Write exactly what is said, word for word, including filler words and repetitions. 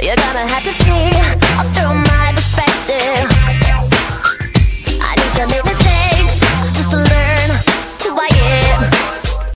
You're gonna have to see. I'll throw my